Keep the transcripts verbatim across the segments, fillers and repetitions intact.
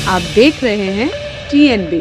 आप देख रहे हैं टी एन बी।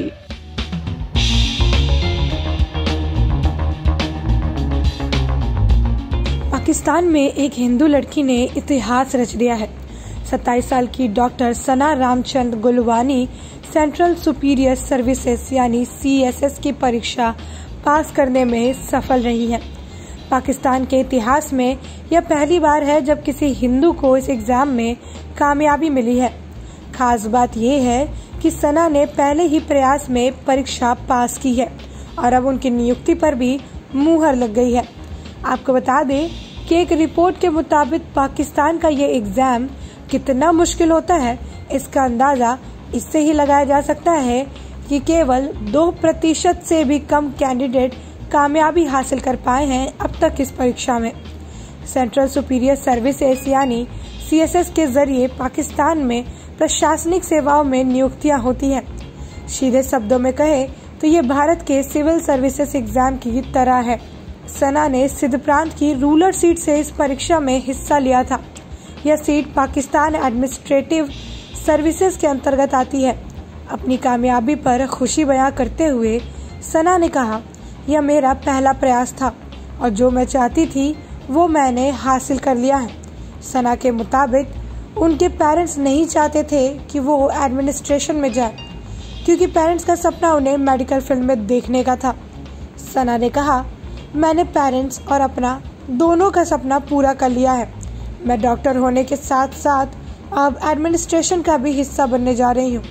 पाकिस्तान में एक हिंदू लड़की ने इतिहास रच दिया है। सत्ताईस साल की doctor Sana Ramchand Gulwani central superior services यानी सी एस एस की परीक्षा पास करने में सफल रही है। पाकिस्तान के इतिहास में यह पहली बार है जब किसी हिंदू को इस एग्जाम में कामयाबी मिली है। खास बात यह है कि सना ने पहले ही प्रयास में परीक्षा पास की है और अब उनकी नियुक्ति पर भी मुहर लग गई है। आपको बता दें कि एक रिपोर्ट के मुताबिक पाकिस्तान का ये एग्जाम कितना मुश्किल होता है, इसका अंदाजा इससे ही लगाया जा सकता है कि केवल दो प्रतिशत से भी कम कैंडिडेट कामयाबी हासिल कर पाए हैं अब तक इस परीक्षा में। सेंट्रल सुपीरियर सर्विसेज यानी सी एस एस के जरिए पाकिस्तान में प्रशासनिक सेवाओं में नियुक्तियां होती हैं। सीधे शब्दों में कहे तो ये भारत के सिविल सर्विसेज एग्जाम की तरह है। सना ने सिंध प्रांत की रूरल सीट से इस परीक्षा में हिस्सा लिया था। यह सीट पाकिस्तान एडमिनिस्ट्रेटिव सर्विसेज के अंतर्गत आती है। अपनी कामयाबी पर खुशी बयां करते हुए सना ने कहा, यह मेरा पहला प्रयास था और जो मैं चाहती थी वो मैंने हासिल कर लिया है। सना के मुताबिक उनके पेरेंट्स नहीं चाहते थे कि वो एडमिनिस्ट्रेशन में जाए क्योंकि पेरेंट्स का सपना उन्हें मेडिकल फील्ड में देखने का था। सना ने कहा, मैंने पेरेंट्स और अपना दोनों का सपना पूरा कर लिया है। मैं डॉक्टर होने के साथ साथ अब एडमिनिस्ट्रेशन का भी हिस्सा बनने जा रही हूँ।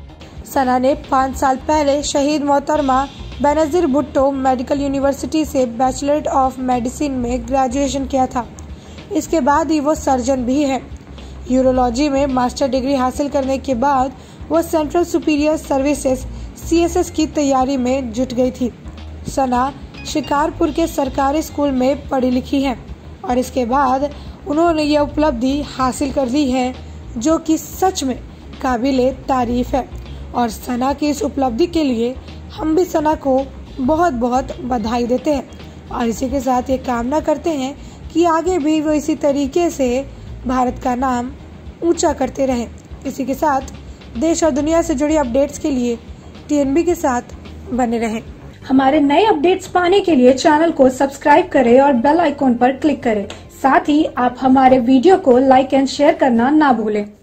सना ने पाँच साल पहले शहीद मोहतरमा बेनजीर भुट्टो मेडिकल यूनिवर्सिटी से बैचलर ऑफ मेडिसिन में ग्रेजुएशन किया था। इसके बाद ही वो सर्जन भी है। यूरोलॉजी में मास्टर डिग्री हासिल करने के बाद वो central superior services C S S की तैयारी में जुट गई थी। सना शिकारपुर के सरकारी स्कूल में पढ़ी लिखी है और इसके बाद उन्होंने यह उपलब्धि हासिल कर ली है जो कि सच में काबिले तारीफ है। और सना की इस उपलब्धि के लिए हम भी सना को बहुत बहुत बधाई देते हैं और इसी के साथ ये कामना करते हैं कि आगे भी वो इसी तरीके से भारत का नाम ऊंचा करते रहें। इसी के साथ देश और दुनिया से जुड़ी अपडेट्स के लिए टी एन बी के साथ बने रहें। हमारे नए अपडेट्स पाने के लिए चैनल को सब्सक्राइब करें और बेल आइकॉन पर क्लिक करें। साथ ही आप हमारे वीडियो को लाइक एंड शेयर करना ना भूलें।